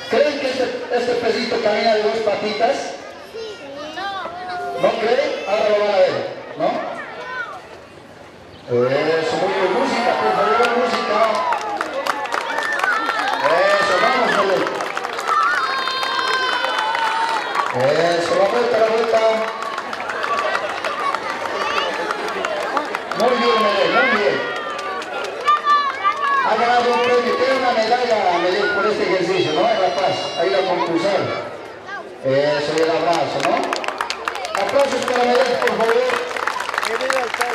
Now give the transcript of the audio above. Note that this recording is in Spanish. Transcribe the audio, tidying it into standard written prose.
¿Creen que este pesito camina de dos patitas? ¿No creen? Ahora lo van a ver, ¿no? Eso, muy bien. Música, por favor, música. Eso, vamos, Belén. Eso, la vuelta, la vuelta. Muy bien, Belén, muy bien. Ha ganado un premio, tiene una medalla, Belén, por este ejercicio, ¿no? En La Paz, ahí la concursar. Eso, y el abrazo, ¿no? Aplausos para Belén, por favor.